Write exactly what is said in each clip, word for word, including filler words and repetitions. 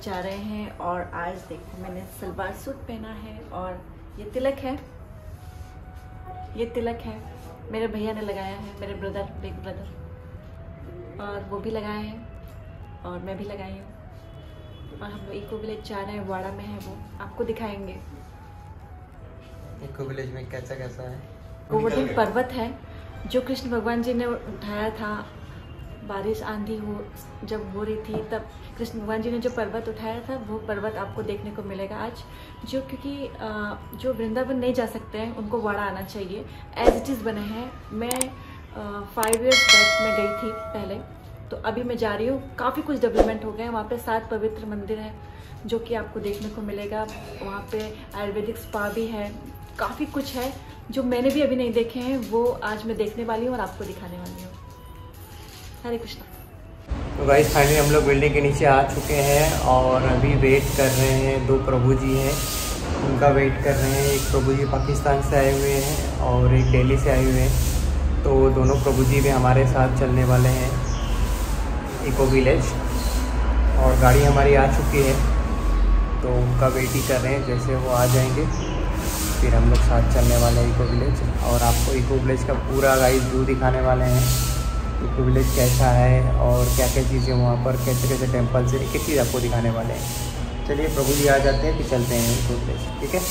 जा रहे हैं और आज देखो मैंने सलवार सूट पहना है और ये तिलक है, ये तिलक है मेरे भैया ने लगाया है, मेरे ब्रदर बिग ब्रदर, और वो भी लगाए हैं और मैं भी लगाई हूँ। और हम लोग इको विलेज जा रहे हैं, वाड़ा में है वो, आपको दिखाएंगे। इको विलेज में कैसा कैसा है? गोवर्धन पर्वत है जो कृष्ण भगवान जी ने उठाया था। बारिश आंधी हो जब हो रही थी तब कृष्ण भगवान जी ने जो पर्वत उठाया था वो पर्वत आपको देखने को मिलेगा आज। जो क्योंकि जो वृंदावन नहीं जा सकते हैं उनको वाड़ा आना चाहिए, एज इट इज़ बने हैं। मैं फाइव इयर्स बैक में गई थी पहले, तो अभी मैं जा रही हूँ। काफ़ी कुछ डेवलपमेंट हो गए हैं वहाँ पे। सात पवित्र मंदिर हैं जो कि आपको देखने को मिलेगा। वहाँ पे आयुर्वेदिक स्पा भी है, काफ़ी कुछ है जो मैंने भी अभी नहीं देखे हैं, वो आज मैं देखने वाली हूँ और आपको दिखाने वाली हूँ। हरे कृष्णा। तो गाइस फाइनली हम लोग बिल्डिंग के नीचे आ चुके हैं और अभी वेट कर रहे हैं। दो प्रभु जी हैं, उनका वेट कर रहे हैं। एक प्रभु जी पाकिस्तान से आए हुए हैं और एक दिल्ली से आए हुए हैं। तो दोनों प्रभु जी भी हमारे साथ चलने वाले हैं इको विलेज, और गाड़ी हमारी आ चुकी है तो उनका वेट ही कर रहे हैं। जैसे वो आ जाएंगे फिर हम लोग साथ चलने वाले हैं इको विलेज, और आपको इको विलेज का पूरा गाइस व्यू दिखाने वाले हैं। इको विलेज कैसा है और क्या क्या चीज़ें वहाँ पर, कैसे कैसे टेम्पल्स है, एक एक चीज़ आपको दिखाने वाले हैं। चलिए प्रभु जी आ जाते हैं फिर चलते हैं इको विलेज, ठीक है।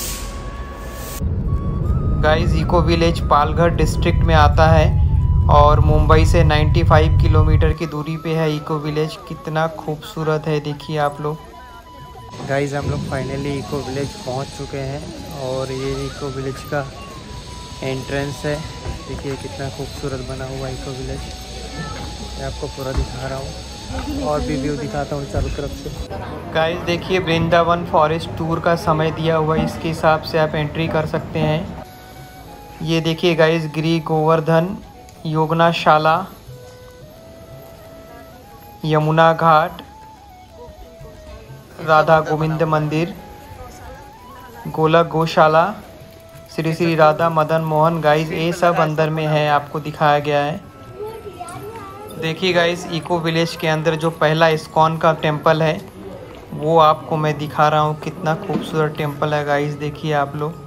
Guys eco village Palghar district में आता है और मुंबई से पचानवे किलोमीटर की दूरी पे है इको विलेज। कितना खूबसूरत है देखिए आप लोग। गाइस हम लोग फाइनली इको विलेज पहुंच चुके हैं और ये इको विलेज का एंट्रेंस है। देखिए कितना खूबसूरत बना हुआ इको विलेज। मैं आपको पूरा दिखा रहा हूँ और भी व्यू दिखाता हूँ चारों तरफ से। गाइस देखिए वृंदावन फॉरेस्ट टूर का समय दिया हुआ है, इसके हिसाब से आप एंट्री कर सकते हैं। ये देखिए गाइस गिरी गोवर्धन, योगनाशाला, यमुना घाट, राधा गोविंद मंदिर, गोलक गौशाला, श्री श्री राधा मदन मोहन। गाइस ये सब अंदर में है, आपको दिखाया गया है। देखिए गाइस इको विलेज के अंदर जो पहला इस्कॉन का टेम्पल है वो आपको मैं दिखा रहा हूँ। कितना खूबसूरत टेम्पल है गाइस, देखिए आप लोग।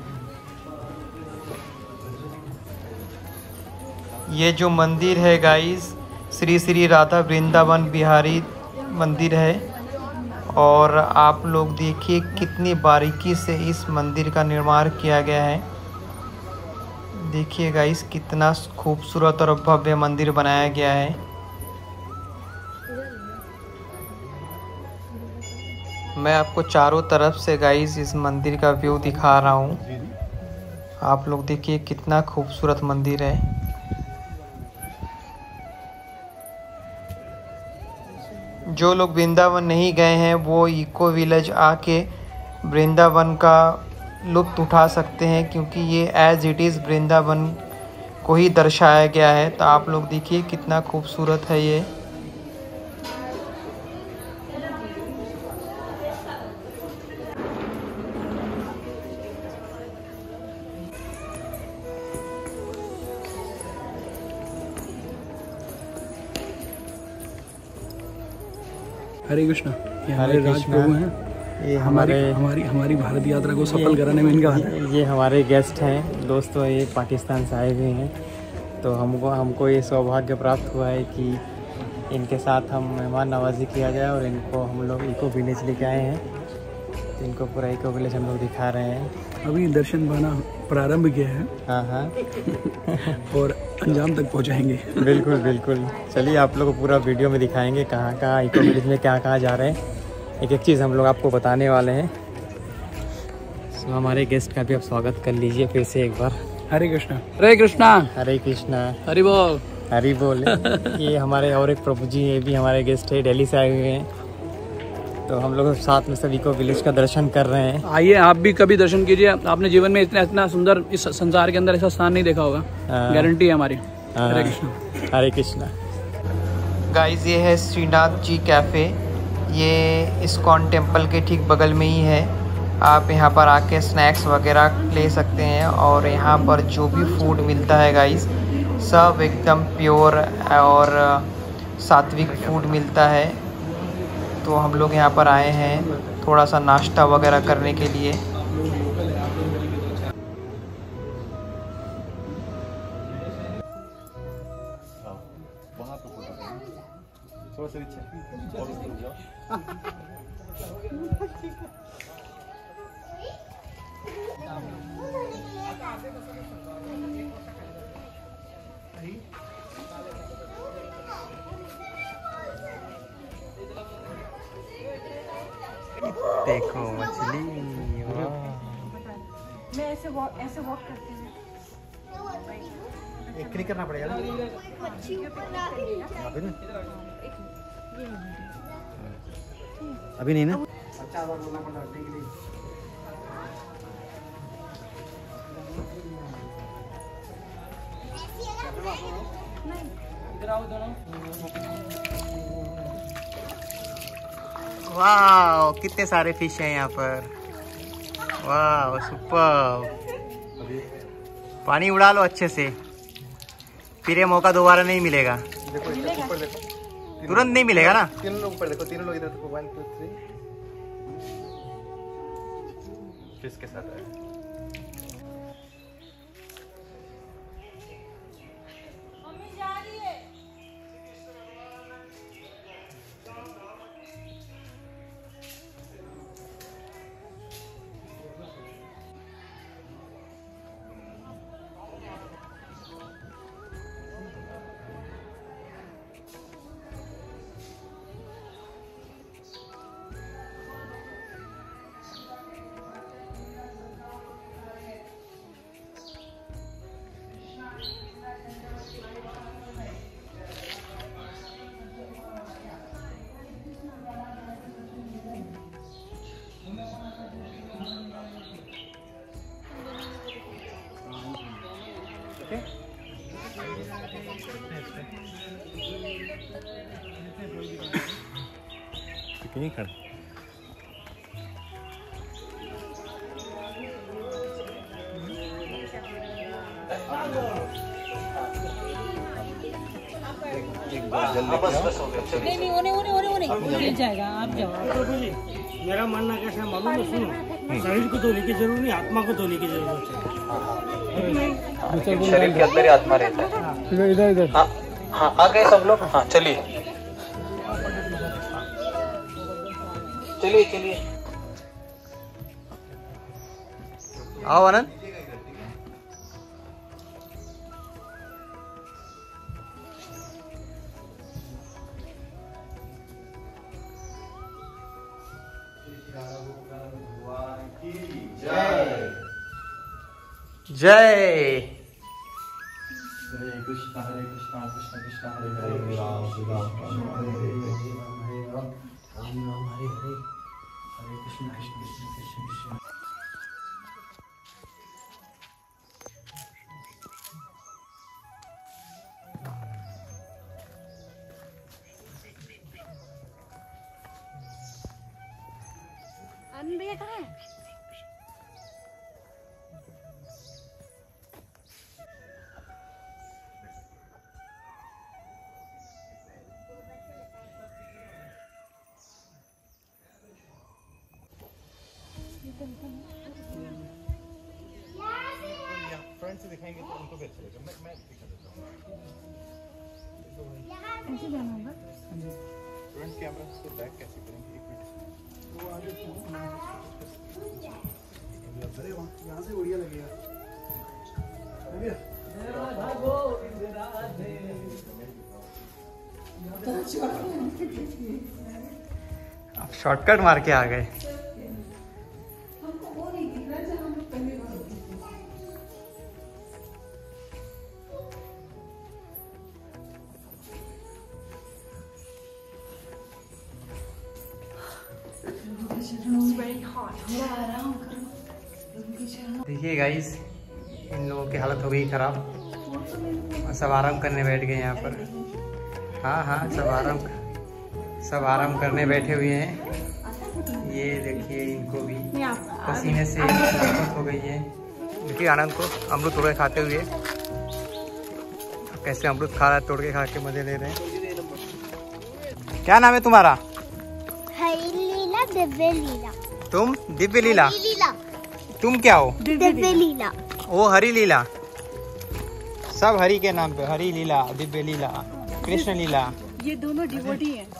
ये जो मंदिर है गाइस श्री श्री राधा वृंदावन बिहारी मंदिर है, और आप लोग देखिए कितनी बारीकी से इस मंदिर का निर्माण किया गया है। देखिए गाइस कितना खूबसूरत और भव्य मंदिर बनाया गया है। मैं आपको चारों तरफ से गाइस इस मंदिर का व्यू दिखा रहा हूँ। आप लोग देखिए कितना खूबसूरत मंदिर है। जो लोग वृंदावन नहीं गए हैं वो इको विलेज आके वृंदावन का लुत्फ़ उठा सकते हैं, क्योंकि ये एज इट इज़ वृंदावन को ही दर्शाया गया है। तो आप लोग देखिए कितना खूबसूरत है ये। हरे कृष्णा। ये हमारे राजप्रभु हैं। ये हमारे हमारी हमारी भारत यात्रा को सफल कराने में इनका हाथ है। ये हमारे गेस्ट हैं दोस्तों, ये पाकिस्तान से आए हुए हैं। तो हमको हमको ये सौभाग्य प्राप्त हुआ है कि इनके साथ हम मेहमान नवाजी किया जाए, और इनको हम लोग इको विलेज लेके आए हैं। तो इनको पूरा इको विलेज हम लोग दिखा रहे हैं। अभी दर्शन पाना प्रारंभ किया है। हाँ हाँ और अंजाम तक पहुंचाएंगे। बिल्कुल बिल्कुल। चलिए आप लोग को पूरा वीडियो में दिखाएंगे कहाँ कहाँ इको विलेज में क्या कहाँ जा रहे हैं। एक एक चीज़ हम लोग आपको बताने वाले हैं। तो हमारे गेस्ट का भी आप स्वागत कर लीजिए फिर से एक बार। हरे कृष्णा। हरे कृष्णा। हरे कृष्णा। हरि बोल। हरि बोल। ये हमारे और एक प्रभु जी, ये भी हमारे गेस्ट है, दिल्ली से आए हुए हैं। तो हम लोग साथ में सभी को विलेज का दर्शन कर रहे हैं। आइए आप भी कभी दर्शन कीजिए। आपने जीवन में इतना इतना सुंदर इस संसार के अंदर ऐसा स्थान नहीं देखा होगा। गारंटी है हमारी। हरे कृष्णा। हरे कृष्णा। गाइस ये है श्रीनाथ जी कैफ़े, ये इस्कॉन टेम्पल के ठीक बगल में ही है। आप यहाँ पर आके स्नैक्स वगैरह ले सकते हैं, और यहाँ पर जो भी फूड मिलता है गाइस सब एकदम प्योर और सात्विक फूड मिलता है। तो हम लोग यहाँ पर आए हैं थोड़ा सा नाश्ता वगैरह करने के लिए। देखो मछली, मैं ऐसे वॉक ऐसे वॉक करती हूँ। एक क्लिक करना पड़ेगा ना अभी ना अभी नहीं ना। अच्छा बार बोलना पड़ता है के लिए। वाह कितने सारे फिश हैं यहाँ पर। वाह सुपर। पानी उड़ा लो अच्छे से, फिर ये मौका दोबारा नहीं मिलेगा। देखो ऊपर देखो, तुरंत नहीं मिलेगा ना। तीनों लोग ऊपर देखो, तीनों लोग इधर देखो। वन टू थ्री फिश के साथ है। नहीं खड़ा। नहीं नहीं उन्हें उन्हें उन्हें उन्हें मिल जाएगा, आप जाओ। मेरा मानना कैसा है मालूम है, सुनो, शरीर को धोने की जरूरत नहीं, आत्मा को धोने की जरूरत है। शरीर के अंदर ही आत्मा रहता है। इधर इधर हाँ हाँ आ गए सब लोग। हाँ चलिए चलिए चलिए आओ आनंद। जय हरे कृष्णा हरे कृष्णा कृष्ण कृष्ण हरे हरे हरे राम राम हरे हरे हरे राम राम हरे हरे हरे कृष्ण कृष्ण कृष्ण कृष्ण कृष्ण। आनंद भैया कहाँ है? फ्रंट से दिखाएंगे तो उनको भी अच्छा लगेगा। मैं मैं दिखा देता हूँ। ऐसे जाना होगा। फ्रंट कैमरा से बैक कैसे करेंगे? एक मिनट। वो आगे अरे वहाँ यहाँ से बढ़िया लगेगा। आप शॉर्टकट मार के आ गए। देखिए गाइस, इन लोगों की हालत हो गई खराब और सब आराम करने बैठ गए यहाँ पर। हाँ हाँ सब आराम सब आराम करने बैठे हुए हैं। ये देखिए इनको भी पसीने से दिक्कत हो गई है। देखिए आनंद को अमरूद तोड़ के खाते हुए, कैसे अमरूद खा रहा है, तोड़ के खा के मजे ले रहे हैं। क्या नाम है तुम्हारा? दिव्य लीला। तुम दिव्य लीला। लीला। तुम क्या हो? दिव्य लीला। ओ हरी लीला। सब हरी के नाम पे, हरी लीला, दिव्य लीला, कृष्ण लीला। ये दोनों डिवोटी हैं।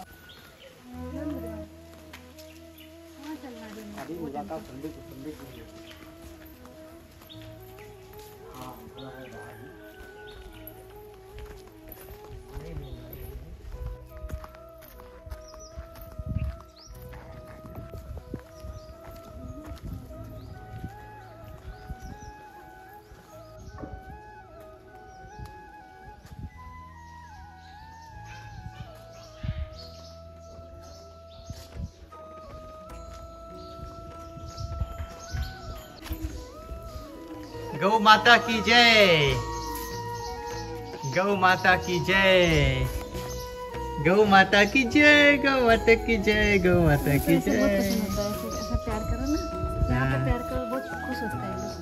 गौ माता की जय, गौ माता की जय, गौ माता की जय, गौ माता की जय, गौ माता की जय। ऐसा प्यार करो ना, यहाँ पे प्यार करो, बहुत खुश होता है लोग।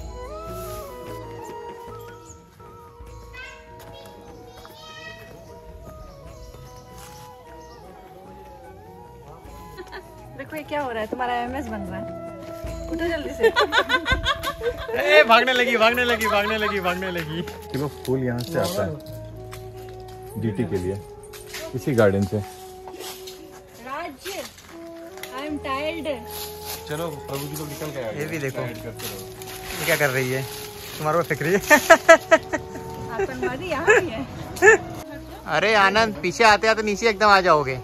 देखो ये क्या हो रहा है, तुम्हारा एमएस बन रहा है। उठो जल्दी से। ए, भागने लगी भागने लगी भागने लगी भागने लगी। किलो फूल यहाँ से आता है डीटी के लिए, इसी गार्डन से। राज्य, आई एम टायर्ड। चलो प्रभु जी को निकल गया। ये भी देखो ये क्या कर रही है, तुम्हारे को फेंक रही है। आतंकवादी यहाँ भी है। अरे आनंद, पीछे आते आते नीचे एकदम आ जाओगे।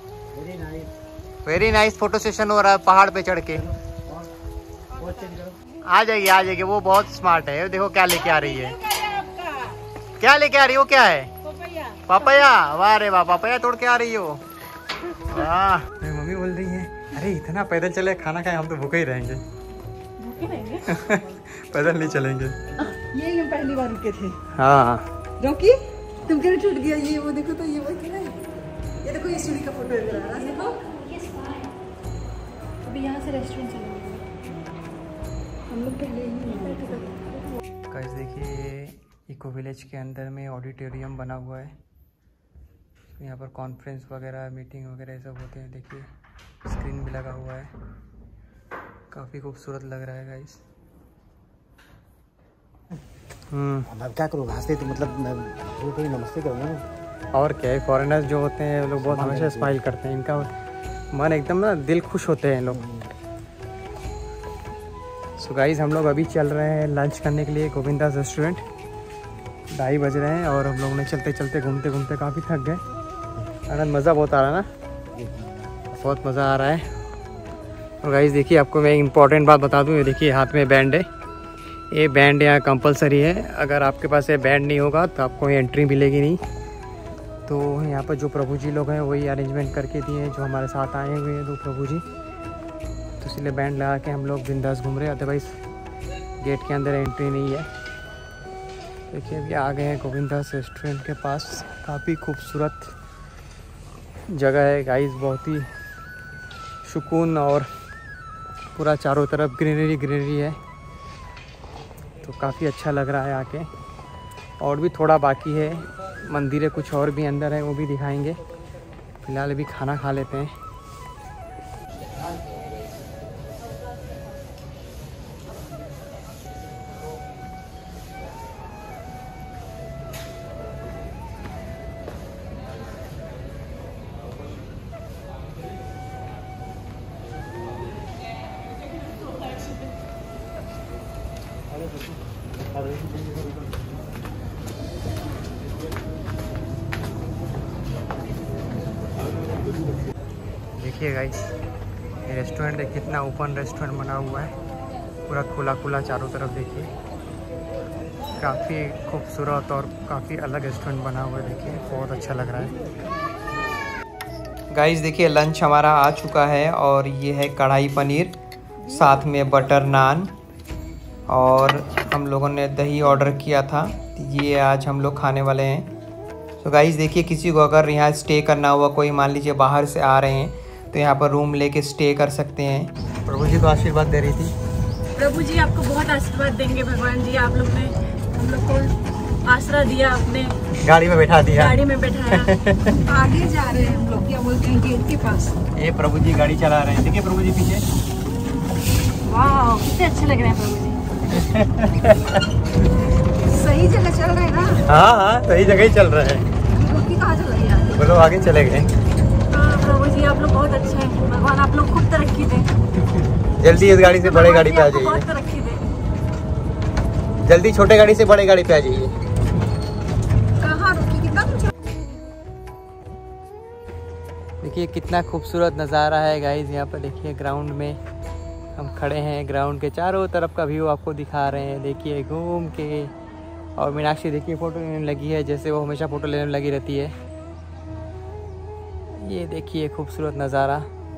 वेरी नाइस फोटो सेशन हो रहा है पहाड़ पे चढ़ के। आ जाएगी आ जाएगी, वो बहुत स्मार्ट है। देखो क्या लेके आ रही है, क्या लेके आ रही है, वो क्या है? पापया। वाह रे वाह, पापया तोड़ के आ रही हो। वाह। मेरी मम्मी बोल रही है अरे इतना पैदल चले खाना खाए, हम तो भूखे ही रहेंगे। भूखे रहेंगे? पैदल नहीं चलेंगे। ये हम पहली बार रुके थे। हाँ रॉकी तुम क्या छूट गया? ये वो देखो तो ये वो है, ये देखो ये सीढ़ी का फोटो है मेरा। देखो अभी यहाँ से रेस्टोरेंट चलेंगे हम लोग। पहले ही गाइस देखिए, ये इको विलेज के अंदर में ऑडिटोरियम बना हुआ है। यहाँ पर कॉन्फ्रेंस वगैरह, मीटिंग वगैरह सब होते हैं। देखिए स्क्रीन भी लगा हुआ है, काफ़ी खूबसूरत लग रहा है गाइस। हम्म अब क्या करूँ, हंसते तो मतलब मैं कोई नमस्ते करूँगा। और क्या है, फॉरेनर्स जो होते हैं वो लोग बहुत हमेशा स्माइल करते हैं। इनका मन एकदम ना दिल खुश होते हैं लोग। सो गाइस हम लोग अभी चल रहे हैं लंच करने के लिए गोविंदास रेस्टोरेंट। ढाई बज रहे हैं और हम लोग ने चलते चलते घूमते घूमते काफ़ी थक गए। आनंद मज़ा बहुत आ रहा है ना, बहुत मज़ा आ रहा है। और गाइस देखिए, आपको मैं इम्पॉर्टेंट बात बता दूँ, ये देखिए हाथ में बैंड है। ये बैंड यहाँ कंपलसरी है, अगर आपके पास ये बैंड नहीं होगा तो आपको एंट्री मिलेगी नहीं। तो यहाँ पर जो प्रभु जी लोग हैं वही अरेंजमेंट करके दिए हैं, जो हमारे साथ आए हुए हैं दो प्रभु जी। तो इसलिए बैंड लगा के हम लोग बिंदास घूम रहे हैं, अदरवाइज़ गेट के अंदर एंट्री नहीं है। देखिए अभी आ गए हैं गोविंदास रेस्टोरेंट के पास। काफ़ी खूबसूरत जगह है गाइस, बहुत ही सुकून और पूरा चारों तरफ ग्रीनरी ग्रीनरी है। तो काफ़ी अच्छा लग रहा है आके। और भी थोड़ा बाकी है, मंदिर कुछ और भी अंदर है, वो भी दिखाएंगे। फिलहाल अभी खाना खा लेते हैं। देखिए गाइस, ये रेस्टोरेंट है, कितना ओपन रेस्टोरेंट बना हुआ है, पूरा खुला खुला चारों तरफ। देखिए काफ़ी खूबसूरत और काफ़ी अलग रेस्टोरेंट बना हुआ है। देखिए बहुत अच्छा लग रहा है। गाइस देखिए लंच हमारा आ चुका है और ये है कढ़ाई पनीर, साथ में बटर नान, और हम लोगों ने दही ऑर्डर किया था। ये आज हम लोग खाने वाले हैं। तो गाइस देखिए, किसी को अगर यहाँ स्टे करना हुआ, कोई मान लीजिए बाहर से आ रहे हैं, तो यहाँ पर रूम लेके स्टे कर सकते हैं। प्रभु जी को आशीर्वाद दे रही थी। प्रभु जी आपको बहुत आशीर्वाद देंगे, भगवान जी। आप लोग ने हम लोग को आसरा दिया, अपने गाड़ी में बैठा दिया, गाड़ी में बैठाया। आगे जा रहे हैं हम लोग, क्या बोलते हैं, गेट के पास। ये प्रभु जी गाड़ी चला रहे हैं, देखिए प्रभु जी पीछे। वाह कितने अच्छे लग रहे हैं प्रभु जी। सही जगह चल रहे हैं ना? हाँ हाँ सही जगह ही चल रहे हैं। कहाँ चल रही है? बोलो आगे चले गए। हाँ प्रभु जी आप लोग बहुत अच्छे हैं, भगवान आप लोग खूब तरक्की दें। जल्दी इस गाड़ी से बड़े गाड़ी पे आ बहुत जाइए, तरक्की दें। जल्दी छोटे गाड़ी से बड़े गाड़ी पे आ जाइए। कहाँ रुकी, कितना कुछ। देखिए कितना खूबसूरत नज़ारा है गाइस, यहाँ पर देखिए ग्राउंड में हम खड़े हैं, ग्राउंड के चारों तरफ का व्यू आपको दिखा रहे हैं। देखिए घूम के, और मीनाक्षी देखिए फ़ोटो लेने लगी है, जैसे वो हमेशा फ़ोटो लेने लगी रहती है। ये देखिए खूबसूरत नज़ारा।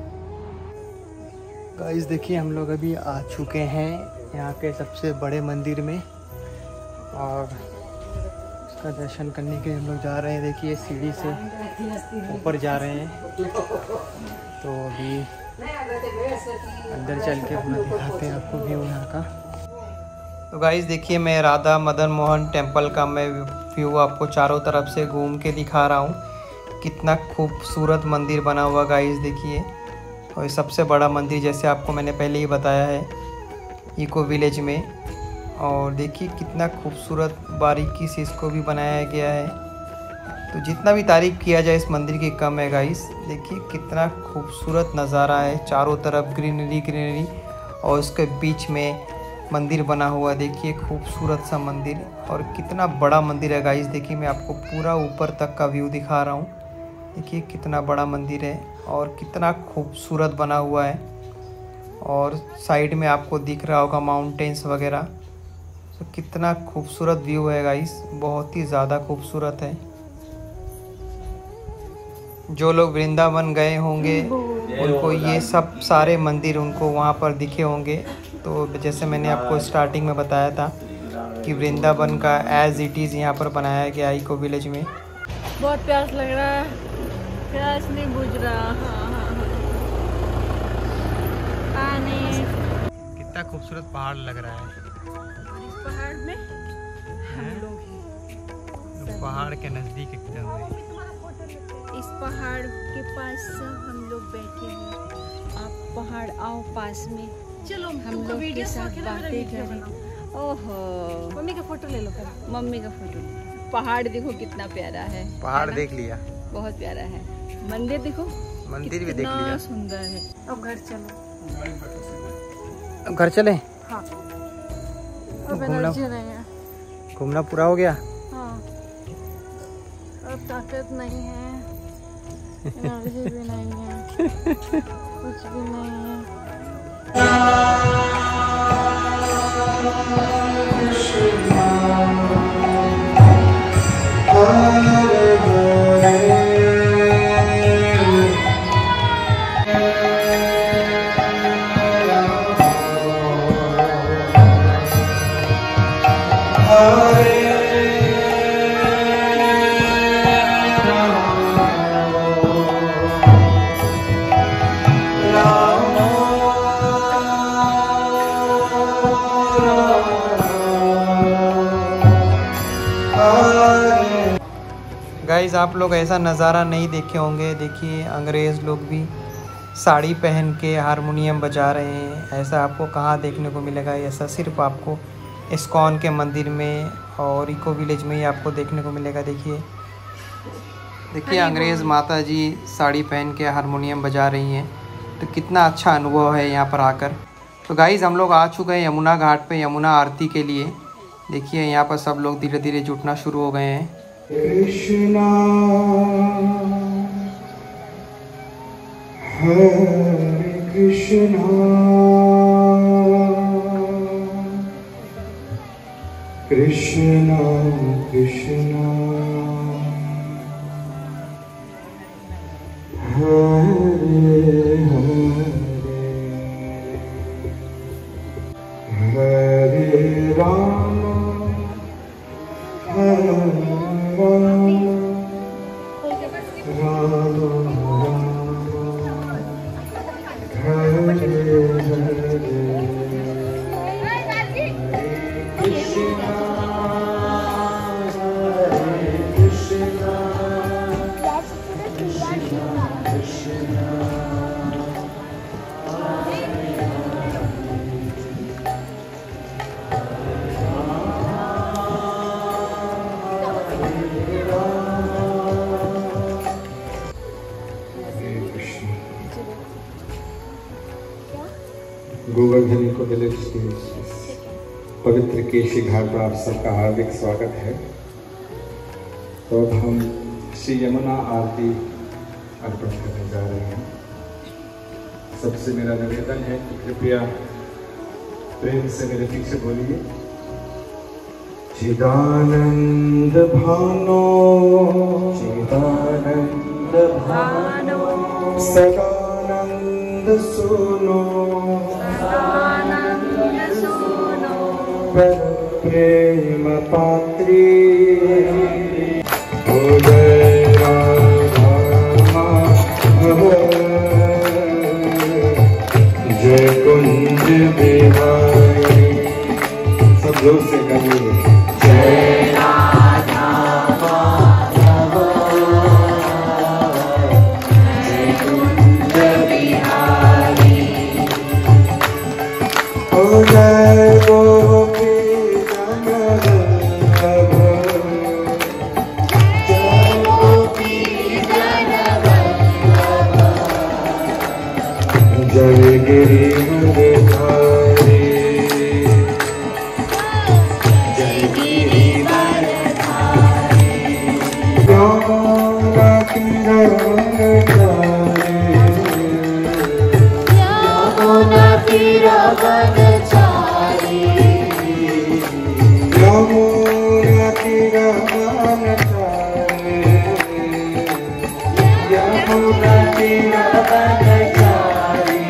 गाइस देखिए हम लोग अभी आ चुके हैं यहाँ के सबसे बड़े मंदिर में, और उसका दर्शन करने के लिए हम लोग जा रहे हैं। देखिए सीढ़ी से ऊपर जा रहे हैं, तो अभी अंदर चल के पूरा दिखाते हैं आपको व्यू यहाँ का। तो गाइस देखिए मैं राधा मदन मोहन टेम्पल का मैं व्यू आपको चारों तरफ से घूम के दिखा रहा हूँ। कितना खूबसूरत मंदिर बना हुआ गाइस देखिए, और सबसे बड़ा मंदिर जैसे आपको मैंने पहले ही बताया है इको विलेज में। और देखिए कितना खूबसूरत बारीकी से इसको भी बनाया गया है, तो जितना भी तारीफ़ किया जाए इस मंदिर की कम है गाइस। देखिए कितना खूबसूरत नज़ारा है, चारों तरफ ग्रीनरी ग्रीनरी, और उसके बीच में मंदिर बना हुआ। देखिए खूबसूरत सा मंदिर, और कितना बड़ा मंदिर है गाइस। देखिए मैं आपको पूरा ऊपर तक का व्यू दिखा रहा हूँ। देखिए कितना बड़ा मंदिर है और कितना खूबसूरत बना हुआ है, और साइड में आपको दिख रहा होगा माउंटेन्स वगैरह। तो कितना खूबसूरत व्यू है गाइस, बहुत ही ज़्यादा खूबसूरत है। जो लोग वृंदावन गए होंगे उनको ये सब सारे मंदिर उनको वहाँ पर दिखे होंगे। तो जैसे मैंने आपको स्टार्टिंग में बताया था कि वृंदावन का एज इट इज़ यहाँ पर बनाया गया इको विलेज में। बहुत प्यास लग रहा है, प्यास नहीं बुझ रहा। हाँ हाँ पानी। कितना खूबसूरत पहाड़ लग रहा है। इस पहाड़ में हम लोग हैं, पहाड़ के नज़दीक एकदम है। इस पहाड़ के पास हम लोग बैठे हैं। आप पहाड़ आओ पास में, चलो हम लोग के साथ बातें करें। ओहो मम्मी का फोटो ले लो, मम्मी का फोटो। पहाड़ देखो कितना प्यारा है, पहाड़ है देख लिया, बहुत प्यारा है। मंदिर देखो, मंदिर भी देख लिया, सुंदर है। अब घर चलो, अब घर चले। हाँ अब एनर्जी नहीं है, घूमना पूरा हो गया। हाँ अब ताकत नहीं है, एनर्जी भी नहीं है, कुछ भी नहीं है। गाइस आप लोग ऐसा नज़ारा नहीं देखे होंगे। देखिए अंग्रेज़ लोग भी साड़ी पहन के हारमोनियम बजा रहे हैं, ऐसा आपको कहाँ देखने को मिलेगा। ऐसा सिर्फ आपको इस्कॉन के मंदिर में और इको विलेज में ही आपको देखने को मिलेगा। देखिए देखिए अंग्रेज़ माता जी साड़ी पहन के हारमोनियम बजा रही हैं, तो कितना अच्छा अनुभव है यहाँ पर आकर। तो गाइस हम लोग आ चुके हैं यमुना घाट पे यमुना आरती के लिए। देखिए यहाँ पर सब लोग धीरे धीरे जुटना शुरू हो गए हैं। कृष्णा हरे कृष्णा कृष्णा कृष्णा हरे हरे हरे राम हरे गोवर्धन को पवित्र केशी घाट पर आप सबका हार्दिक स्वागत है। तो अब हम श्री यमुना आरती अर्पण करने जा रहे हैं। सबसे मेरा निवेदन है कि कृपया प्रेम से मेरे पीछे बोलिए। चिदानंद भानो चिदानंद भानो सदानंद सुनो सदानंद सुनो पर प्रेम पात्री उदय राधा माधव जय कुंज बिहारी। सब जोर से करिए। जय राधा माधव जय कुंज बिहारी। ओ जय गोपी जन वल्लभ जय गोपी जन वल्लभ जय गिरिवरधारी जय गिरिवरधारी। यमुना तीर वनचारी यमुना तीर वनचारी यमुना तीर वनचारी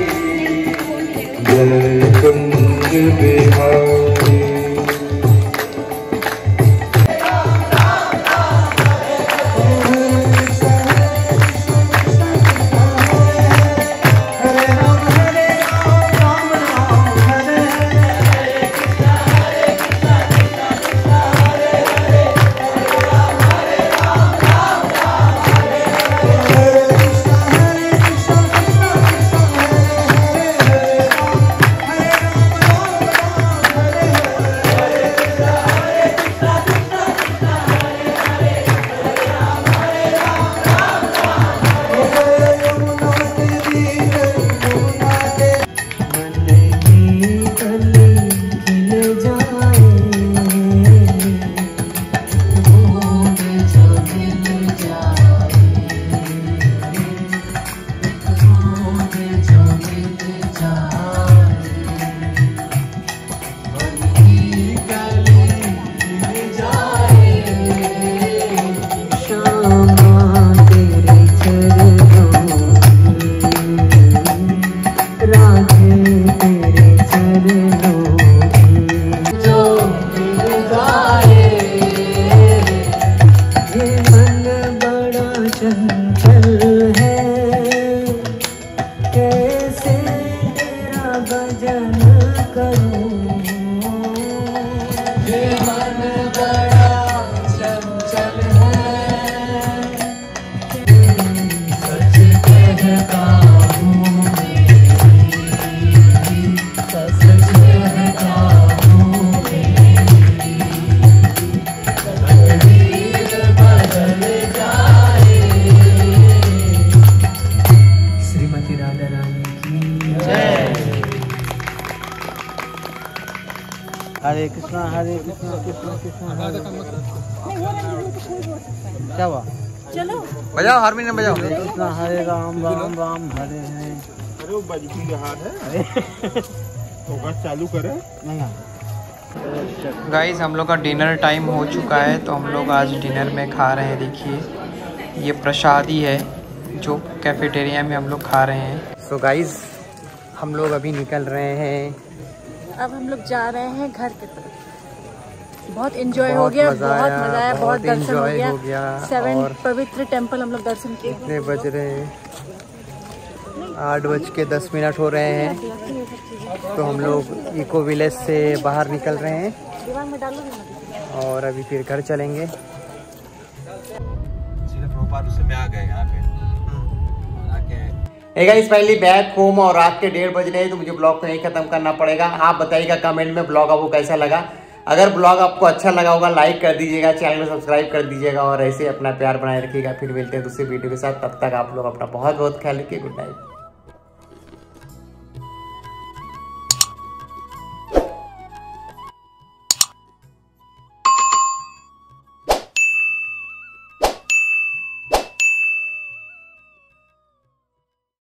जय कुंज बिहारी। हरे कृष्णा हरे कृष्णा कृष्णा कृष्णा हरे क्या हुआ? चलो बजाओ हारमोनियम बजाओ। हरे कृष्णा हरे राम राम राम हरे हरे। अरे वो बजती हाथ है तो चालू करे। गाइस हम लोग का डिनर टाइम हो चुका है, तो हम लोग आज डिनर में खा रहे हैं। देखिए ये प्रसादी है जो कैफेटेरिया में हम लोग खा रहे हैं। सो so गाइस हम लोग अभी निकल रहे हैं। अब हम लोग जा रहे हैं घर की तरफ। बहुत एंजॉय हो गया, बहुत मजा आया, बहुत दर्शन हो गया, हो गया सेवन पवित्र टेंपल हम लोग दर्शन किए। कितने बज रहे हैं? आठ बज के दस मिनट हो रहे हैं। तो हम लोग इको विलेज से बाहर निकल रहे हैं और अभी फिर घर चलेंगे। में आ गए यहाँ पे hey guys, finally back home और रात के डेढ़ बज रहे हैं, तो मुझे ब्लॉग को यहीं खत्म करना पड़ेगा। आप बताइएगा कमेंट में ब्लॉग आपको कैसा लगा। अगर ब्लॉग आपको अच्छा लगा होगा लाइक कर दीजिएगा, चैनल में सब्सक्राइब कर दीजिएगा और ऐसे अपना प्यार बनाए रखिएगा। फिर मिलते हैं दूसरी वीडियो के साथ, तब तक आप लोग अपना बहुत बहुत ख्याल रखिए। Good night.